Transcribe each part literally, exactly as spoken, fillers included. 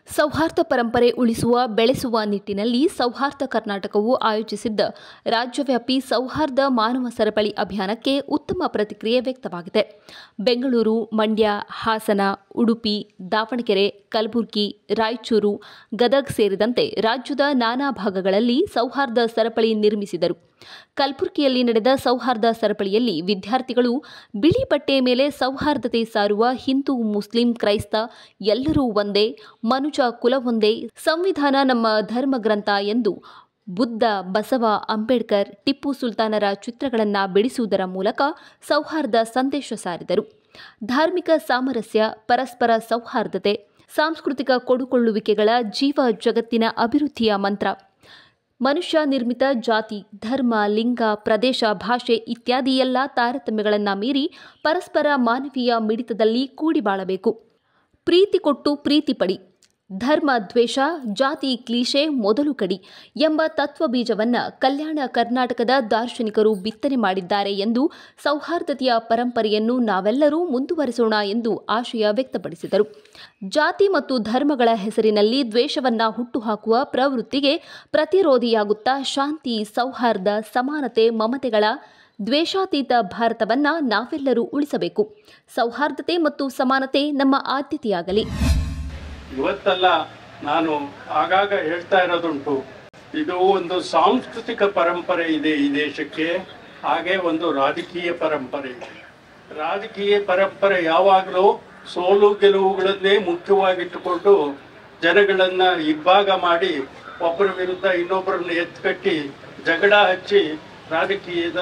ಸೌಹಾರ್ದ ಪರಂಪರೆ ಉಳಿಸುವ ಬೆಳೆಸುವ ನಿಟ್ಟಿನಲ್ಲಿ ಸೌಹಾರ್ದ ಕರ್ನಾಟಕವು ಆಯೋಜಿಸಿದ್ದ ರಾಜ್ಯವ್ಯಾಪಿ ಸೌಹಾರ್ದ ಮಾನವ ಸರಪಳಿ ಅಭಿಯಾನಕ್ಕೆ ಉತ್ತಮ ಪ್ರತಿಕ್ರಿಯೆ ವ್ಯಕ್ತವಾಗಿದೆ. ಬೆಂಗಳೂರು, ಮಂಡ್ಯ, ಹಾಸನ, ಉಡುಪಿ, ದಾವಣಗೆರೆ, ಕಲಬುರಗಿ, ರಾಯಚೂರು, ಗದಗ ಸೇರಿದಂತೆ ರಾಜ್ಯದ ನಾನಾ ಭಾಗಗಳಲ್ಲಿ ಸೌಹಾರ್ದ ಸರಪಳಿ ನಿರ್ಮಿಸಿದರು. ಕಲಬುರಗಿಯಲ್ಲಿ ನಡೆದ ಸೌಹಾರ್ದ ಸರಪಳಿಯಲ್ಲಿ ವಿದ್ಯಾರ್ಥಿಗಳು ಬಿಳಿ ಬಟ್ಟೆಯ ಮೇಲೆ ಸೌಹಾರ್ದತೆ ಸಾರುವ ಹಿಂದೂ, ಮುಸ್ಲಿಂ, ಕ್ರೈಸ್ತ ಎಲ್ಲರೂ ಒಂದೇ, ಮನುಜ ಕುಲವೊಂದೇ, ಸಂವಿಧಾನ ನಮ್ಮ ಧರ್ಮ ಗ್ರಂಥ ಎಂದು ಬುದ್ಧ, ಬಸವ, ಅಂಬೇಡ್ಕರ್, ಟಿಪ್ಪು ಸುಲ್ತಾನರ ಚಿತ್ರಗಳನ್ನು ಬಿಡಿಸುವುದರ ಮೂಲಕ ಸೌಹಾರ್ದ ಸಂದೇಶ ಸಾರಿದರು. ಧಾರ್ಮಿಕ ಸಾಮರಸ್ಯ, ಪರಸ್ಪರ ಸೌಹಾರ್ದತೆ, ಸಾಂಸ್ಕೃತಿಕ ಕೊಡುಕೊಳ್ಳುವಿಕೆಗಳ ಜೀವ ಜಗತ್ತಿನ ಅಭಿವೃದ್ಧಿಯ ಮಂತ್ರ, ಮನುಷ್ಯ ನಿರ್ಮಿತ ಜಾತಿ, ಧರ್ಮ, ಲಿಂಗ, ಪ್ರದೇಶ, ಭಾಷೆ ಇತ್ಯಾದಿ ಎಲ್ಲ ತಾರತಮ್ಯಗಳನ್ನು ಮೀರಿ ಪರಸ್ಪರ ಮಾನವೀಯ ಮಿಡಿತದಲ್ಲಿ ಕೂಡಿ ಬಾಳಬೇಕು. ಪ್ರೀತಿ ಕೊಟ್ಟು ಪ್ರೀತಿ ಪಡಿ, ಧರ್ಮ ದ್ವೇಷ, ಜಾತಿ ಕ್ಲೀಶೆ ಮೊದಲು ಕಡಿ ಎಂಬ ತತ್ವ ಬೀಜವನ್ನು ಕಲ್ಯಾಣ ಕರ್ನಾಟಕದ ದಾರ್ಶನಿಕರು ಬಿತ್ತನೆ ಮಾಡಿದ್ದಾರೆ ಎಂದು ಸೌಹಾರ್ದತೆಯ ಪರಂಪರೆಯನ್ನು ನಾವೆಲ್ಲರೂ ಮುಂದುವರಿಸೋಣ ಎಂದು ಆಶಯ ವ್ಯಕ್ತಪಡಿಸಿದರು. ಜಾತಿ ಮತ್ತು ಧರ್ಮಗಳ ಹೆಸರಿನಲ್ಲಿ ದ್ವೇಷವನ್ನ ಹುಟ್ಟುಹಾಕುವ ಪ್ರವೃತ್ತಿಗೆ ಪ್ರತಿರೋಧಿಯಾಗುತ್ತಾ ಶಾಂತಿ, ಸೌಹಾರ್ದ, ಸಮಾನತೆ, ಮಮತೆಗಳ ದ್ವೇಷಾತೀತ ಭಾರತವನ್ನ ನಾವೆಲ್ಲರೂ ಉಳಿಸಬೇಕು. ಸೌಹಾರ್ದತೆ ಮತ್ತು ಸಮಾನತೆ ನಮ್ಮ ಆದ್ಯತೆಯಾಗಲಿ. ಇವತ್ತೆಲ್ಲ ನಾನು ಆಗಾಗ ಹೇಳ್ತಾ ಇರೋದುಂಟು, ಇದು ಒಂದು ಸಾಂಸ್ಕೃತಿಕ ಪರಂಪರೆ ಇದೆ ಈ ದೇಶಕ್ಕೆ, ಹಾಗೆ ಒಂದು ರಾಜಕೀಯ ಪರಂಪರೆ ಇದೆ. ರಾಜಕೀಯ ಪರಂಪರೆ ಯಾವಾಗಲೂ ಸೋಲು ಗೆಲುವುಗಳನ್ನೇ ಮುಖ್ಯವಾಗಿಟ್ಟುಕೊಂಡು ಜನಗಳನ್ನ ಇಬ್ಬಾಗ ಮಾಡಿ ಒಬ್ಬರ ವಿರುದ್ಧ ಇನ್ನೊಬ್ಬರನ್ನ ಎತ್ಕಟ್ಟಿ ಜಗಳ ಹಚ್ಚಿ ರಾಜಕೀಯದ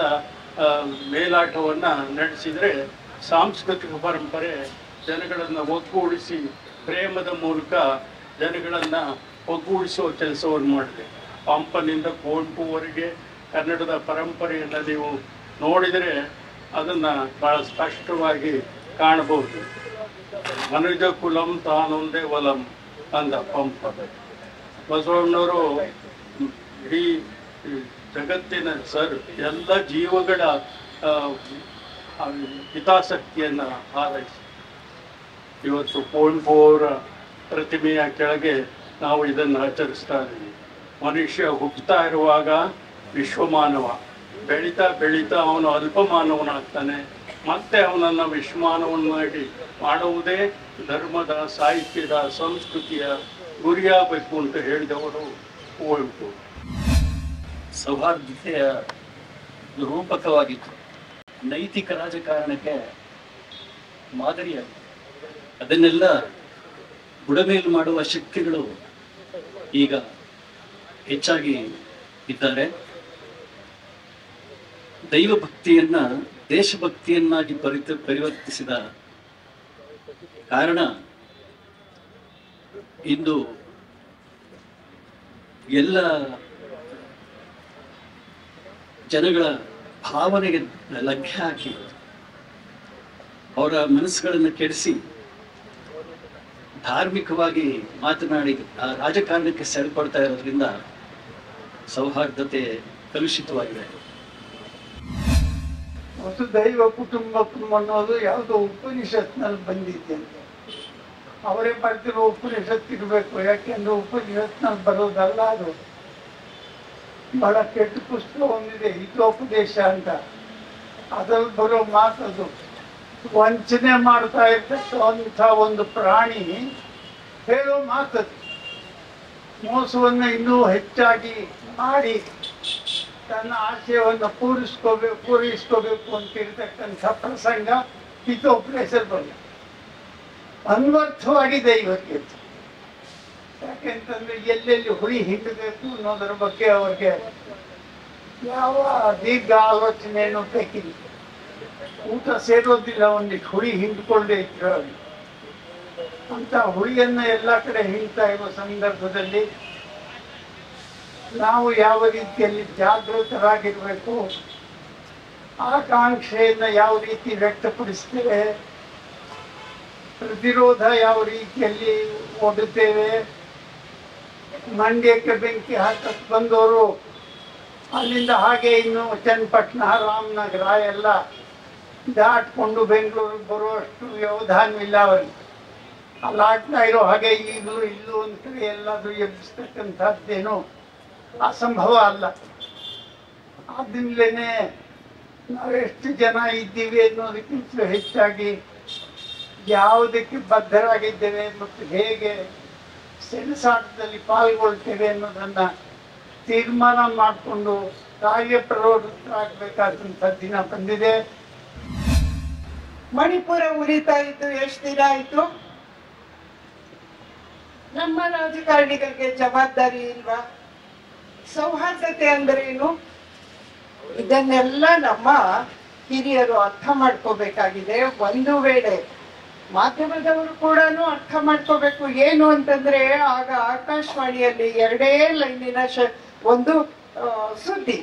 ಮೇಲಾಟವನ್ನು ನಡೆಸಿದರೆ, ಸಾಂಸ್ಕೃತಿಕ ಪರಂಪರೆ ಜನಗಳನ್ನು ಒಗ್ಗೂಡಿಸಿ ಪ್ರೇಮದ ಮೂಲಕ ಜನಗಳನ್ನು ಒಗ್ಗೂಡಿಸುವ ಕೆಲಸವನ್ನು ಮಾಡಿದೆ. ಪಂಪನಿಂದ ಕುವೆಂಪುವರೆಗೆ ಕನ್ನಡದ ಪರಂಪರೆಯನ್ನು ನೀವು ನೋಡಿದರೆ ಅದನ್ನು ಭಾಳ ಸ್ಪಷ್ಟವಾಗಿ ಕಾಣಬಹುದು. ಮನುಜ ಕುಲಂ ತಾನೊಂದೇ ಒಲಂ ಅಂದ ಪಂಪ. ಬಸವಣ್ಣವರು ಇಡೀ ಜಗತ್ತಿನ ಸರ್ ಎಲ್ಲ ಜೀವಗಳ ಹಿತಾಸಕ್ತಿಯನ್ನು ಹಾರೈಸಿ ಇವತ್ತು ಕುವೆಂಪು ಅವರ ಪ್ರತಿಮೆಯ ಕೆಳಗೆ ನಾವು ಇದನ್ನು ಆಚರಿಸ್ತಾ ಇದ್ದೀವಿ. ಮನುಷ್ಯ ಹುಟ್ಟುತ್ತಾ ಇರುವಾಗ ವಿಶ್ವಮಾನವ, ಬೆಳೀತಾ ಬೆಳೀತಾ ಅವನು ಅಲ್ಪಮಾನವನಾಗ್ತಾನೆ. ಮತ್ತೆ ಅವನನ್ನು ವಿಶ್ವಮಾನವನ್ನಾಗಿ ಮಾಡುವುದೇ ಧರ್ಮದ, ಸಾಹಿತ್ಯದ, ಸಂಸ್ಕೃತಿಯ ಗುರಿಯಾಗಬೇಕು ಅಂತ ಹೇಳಿದವರು ಕುವೆಂಪು. ಸೌಹಾರ್ದತೆಯ ರೂಪಕವಾಗಿತ್ತು, ನೈತಿಕ ರಾಜಕಾರಣಕ್ಕೆ ಮಾದರಿಯಾಗಿತ್ತು. ಅದನ್ನೆಲ್ಲ ಬುಡಮೇಲು ಮಾಡುವ ಶಕ್ತಿಗಳು ಈಗ ಹೆಚ್ಚಾಗಿ ಇದ್ದಾರೆ. ದೈವಭಕ್ತಿಯನ್ನ ದೇಶಭಕ್ತಿಯನ್ನಾಗಿ ಪರಿತ ಪರಿವರ್ತಿಸಿದ ಕಾರಣ ಇಂದು ಎಲ್ಲ ಜನಗಳ ಭಾವನೆಗೆ ಲಗ್ಗೆ ಹಾಕಿ ಅವರ ಮನಸ್ಸುಗಳನ್ನು ಕೆಡಿಸಿ ಧಾರ್ಮಿಕವಾಗಿ ಮಾತನಾಡಿ ಆ ರಾಜಕಾರಣಕ್ಕೆ ಸೆಳೆಕೊಡ್ತಾ ಇರೋದ್ರಿಂದ ಸೌಹಾರ್ದತೆ ಕಲುಷಿತವಾಗಿದೆ. ಮತ್ತು ದೈವ ಕುಟುಂಬಕ್ಕೂ ಅನ್ನೋದು ಯಾವುದೋ ಉಪನಿಷತ್ನಲ್ಲಿ ಬಂದಿದೆ ಅಂತ ಅವರೇ ಬರ್ತಿರೋ ಉಪನಿಷತ್ ಇರಬೇಕು. ಯಾಕೆಂದ್ರೆ ಉಪನಿಷತ್ನಲ್ಲಿ ಬರೋದಲ್ಲ, ಅದು ಬಹಳ ಕೆಟ್ಟ ಪುಸ್ತಕ ಒಂದಿದೆ, ಹಿತೋಪದೇಶ ಅಂತ. ಅದ್ರಲ್ಲಿ ಬರೋ ಮಾತದು ವಂಚನೆ ಮಾಡ್ತಾ ಇರ್ತಕ್ಕಂಥ ಒಂದು ಪ್ರಾಣಿ ಹೇಳೋ ಮಾತದು. ಮೋಸವನ್ನು ಇನ್ನೂ ಹೆಚ್ಚಾಗಿ ಮಾಡಿ ತನ್ನ ಆಶಯವನ್ನು ಪೂರೈಸ್ಕೋಬೇಕು ಪೂರೈಸ್ಕೋಬೇಕು ಅಂತ ಇರ್ತಕ್ಕಂಥ ಪ್ರಸಂಗ ಹಿತೋಪದೇಶದಲ್ಲಿ ಬಂದ ಅನ್ವರ್ಥವಾಗಿದೆ ಇವತ್ತಿಗೆ. ಯಾಕೆಂತಂದ್ರೆ ಎಲ್ಲೆಲ್ಲಿ ಹುಳಿ ಹಿಂಡಬೇಕು ಅನ್ನೋದರ ಬಗ್ಗೆ ಅವ್ರಿಗೆ ಯಾವ ದೀರ್ಘ ಆಲೋಚನೆಯನ್ನು ಬೇಕಿಲ್ಲ. ಊಟ ಸೇರೋದಿಲ್ಲ, ಒಂದಿಟ್ಟು ಹುಳಿ ಹಿಂಡ್ಕೊಂಡೇ ಇದ್ರು. ಅಂತ ಹುಳಿಯನ್ನ ಎಲ್ಲ ಕಡೆ ಹಿಂಡ್ತಾ ಇರುವ ಸಂದರ್ಭದಲ್ಲಿ ನಾವು ಯಾವ ರೀತಿಯಲ್ಲಿ ಜಾಗೃತರಾಗಿರ್ಬೇಕು, ಆಕಾಂಕ್ಷೆಯನ್ನ ಯಾವ ರೀತಿ ವ್ಯಕ್ತಪಡಿಸ್ತೇವೆ, ಪ್ರತಿರೋಧ ಯಾವ ರೀತಿಯಲ್ಲಿ ಓಡುತ್ತೇವೆ. ಮಂಡ್ಯಕ್ಕೆ ಬೆಂಕಿ ಹಾಕಕ್ಕೆ ಬಂದವರು ಅಲ್ಲಿಂದ ಹಾಗೆ ಇನ್ನು ಚನ್ನಪಟ್ಟಣ, ರಾಮನಗರ ಎಲ್ಲ ದಾಟ್ಕೊಂಡು ಬೆಂಗಳೂರಿಗೆ ಬರುವಷ್ಟು ವ್ಯವಧಾನವಿಲ್ಲ ಅವರಿಗೆ. ಅಲ್ಲಾಗ್ತಾ ಇರೋ ಹಾಗೆ ಈಗಲೂ ಇಲ್ಲೂ ಒಂದು ಕಡೆ ಎಲ್ಲಾದ್ರೂ ಎಬ್ಬಿಸ್ತಕ್ಕಂಥದ್ದೇನೋ ಅಸಂಭವ ಅಲ್ಲ. ಆದ್ರಿಂದಲೇ ನಾವೆಷ್ಟು ಜನ ಇದ್ದೀವಿ ಅನ್ನೋದಕ್ಕಿಂತಲೂ ಹೆಚ್ಚಾಗಿ ಯಾವುದಕ್ಕೆ ಬದ್ಧರಾಗಿದ್ದೇವೆ ಮತ್ತು ಹೇಗೆ ಸೆಣಸಾಟದಲ್ಲಿ ಪಾಲ್ಗೊಳ್ತೇವೆ ಅನ್ನೋದನ್ನ ತೀರ್ಮಾನ ಮಾಡಿಕೊಂಡು ಕಾರ್ಯಪ್ರವೃತ್ತರಾಗಬೇಕಾದಂಥ ದಿನ ಬಂದಿದೆ. ಮಣಿಪುರ ಉರಿತಾ ಇದ್ದು ಎಷ್ಟು ದಿನ ಆಯ್ತು? ನಮ್ಮ ರಾಜಕಾರಣಿಗಳಿಗೆ ಜವಾಬ್ದಾರಿ ಇಲ್ವಾ? ಸೌಹಾರ್ದತೆ ಅಂದ್ರೇನು? ಇದನ್ನೆಲ್ಲ ನಮ್ಮ ಹಿರಿಯರು ಅರ್ಥ ಮಾಡ್ಕೋಬೇಕಾಗಿದೆ. ಒಂದು ವೇಳೆ ಮಾಧ್ಯಮದವರು ಕೂಡ ಅರ್ಥ ಮಾಡ್ಕೋಬೇಕು. ಏನು ಅಂತಂದ್ರೆ, ಆಗ ಆಕಾಶವಾಣಿಯಲ್ಲಿ ಎರಡೇ ಲೈನಿನ ಶ ಒಂದು ಸುದ್ದಿ,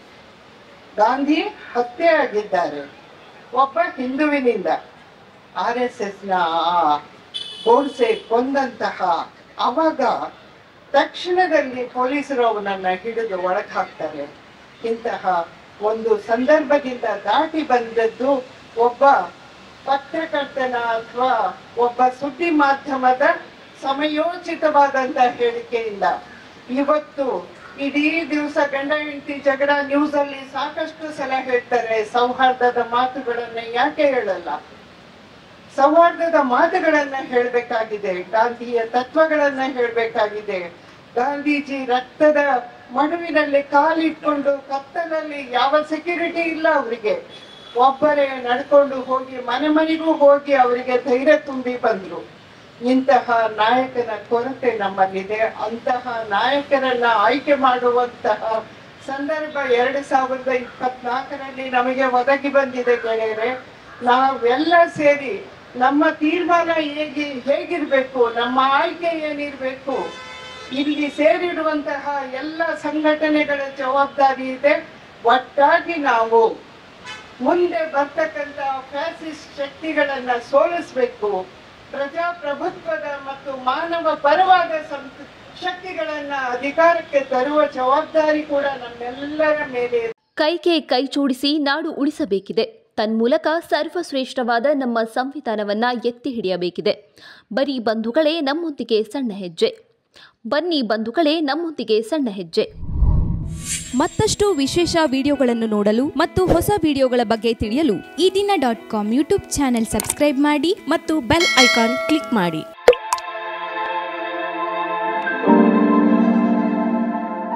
ಗಾಂಧಿ ಹತ್ಯೆ ಆಗಿದ್ದಾರೆ ಒಬ್ಬ ಹಿಂದುವಿನಿಂದ. ಆರ್ ಎಸ್ ಎಸ್ ನ ಗೋಡ್ಸೆ ಕೊಂದಂತಹ ಅವಾಗ ತಕ್ಷಣದಲ್ಲಿ ಪೊಲೀಸರು ಅವನನ್ನ ಹಿಡಿದು ಒಳಗೆ ಹಾಕ್ತಾರೆ. ಇಂತಹ ಒಂದು ಸಂದರ್ಭದಿಂದ ದಾಟಿ ಬಂದದ್ದು ಒಬ್ಬ ಪತ್ರಕರ್ತನ ಅಥವಾ ಒಬ್ಬ ಸುದ್ದಿ ಮಾಧ್ಯಮದ ಸಮಯೋಚಿತವಾದಂತ ಹೇಳಿಕೆಯಿಂದ. ಇವತ್ತು ಇಡೀ ದಿವಸ ಗಂಡ ಹೆಂಡತಿ ಜಗಳ ನ್ಯೂಸ್ ಅಲ್ಲಿ ಸಾಕಷ್ಟು ಸಲ ಹೇಳ್ತಾರೆ. ಸೌಹಾರ್ದದ ಮಾತುಗಳನ್ನ ಯಾಕೆ ಹೇಳಲ್ಲ? ಸೌಹಾರ್ದದ ಮಾತುಗಳನ್ನ ಹೇಳ್ಬೇಕಾಗಿದೆ, ಗಾಂಧಿಯ ತತ್ವಗಳನ್ನ ಹೇಳ್ಬೇಕಾಗಿದೆ. ಗಾಂಧೀಜಿ ರಕ್ತದ ಮಡುವಿನಲ್ಲಿ ಕಾಲಿಟ್ಕೊಂಡು ಕತ್ತಲಲ್ಲಿ ಯಾವ ಸೆಕ್ಯೂರಿಟಿ ಇಲ್ಲ ಅವರಿಗೆ, ಒಬ್ಬರೇ ನಡ್ಕೊಂಡು ಹೋಗಿ ಮನೆ ಮನೆಗೂ ಹೋಗಿ ಅವರಿಗೆ ಧೈರ್ಯ ತುಂಬಿ ಬಂದ್ರು. ಇಂತಹ ನಾಯಕನ ಕೊರತೆ ನಮ್ಮಲ್ಲಿದೆ. ಅಂತಹ ನಾಯಕರನ್ನ ಆಯ್ಕೆ ಮಾಡುವಂತಹ ಸಂದರ್ಭ ಎರಡು ಸಾವಿರದ ಇಪ್ಪತ್ನಾಲ್ಕರಲ್ಲಿ ನಮಗೆ ಒದಗಿ ಬಂದಿದೆ ಗೆಳೆಯರೆ. ನಾವೆಲ್ಲ ಸೇರಿ ನಮ್ಮ ತೀರ್ಮಾನ ಹೇಗೆ ಹೇಗಿರ್ಬೇಕು, ನಮ್ಮ ಆಯ್ಕೆ ಏನಿರ್ಬೇಕು, ಇಲ್ಲಿ ಸೇರಿರುವಂತಹ ಎಲ್ಲ ಸಂಘಟನೆಗಳ ಜವಾಬ್ದಾರಿ ಇದೆ. ಒಟ್ಟಾಗಿ ನಾವು ಮುಂದೆ ಬರ್ತಕ್ಕಂಥ ಫ್ಯಾಸಿಸ್ಟ್ ಶಕ್ತಿಗಳನ್ನ ಸೋಲಿಸಬೇಕು. ಪ್ರಜಾಪ್ರಭುತ್ವದ ಮತ್ತು ಮಾನವ ಪರವಾದ ಶಕ್ತಿಗಳನ್ನ ಅಧಿಕಾರಕ್ಕೆ ತರುವ ಜವಾಬ್ದಾರಿ ಕೂಡ ನಮ್ಮೆಲ್ಲರ ಮೇಲೆ. ಕೈಗೆ ಕೈ ಜೋಡಿಸಿ ನಾಡು ಉಳಿಸಬೇಕಿದೆ. ತನ್ಮೂಲಕ ಸರ್ವಶ್ರೇಷ್ಠವಾದ ನಮ್ಮ ಸಂವಿಧಾನವನ್ನ ಎತ್ತಿ ಹಿಡಿಯಬೇಕಿದೆ. ಬರೀ ಬಂಧುಗಳೇ ನಮ್ಮೊಂದಿಗೆ ಸಣ್ಣ ಹೆಜ್ಜೆ. ಬನ್ನಿ ಬಂಧುಗಳೇ ನಮ್ಮೊಂದಿಗೆ ಸಣ್ಣ ಹೆಜ್ಜೆ. ಮತ್ತಷ್ಟು ವಿಶೇಷ ವಿಡಿಯೋಗಳನ್ನು ನೋಡಲು ಮತ್ತು ಹೊಸ ವಿಡಿಯೋಗಳ ಬಗ್ಗೆ ತಿಳಿಯಲು ಈ ದಿನ dot com YouTube channel subscribe ಮಾಡಿ ಮತ್ತು ಬೆಲ್ ಐಕಾನ್ ಕ್ಲಿಕ್ ಮಾಡಿ.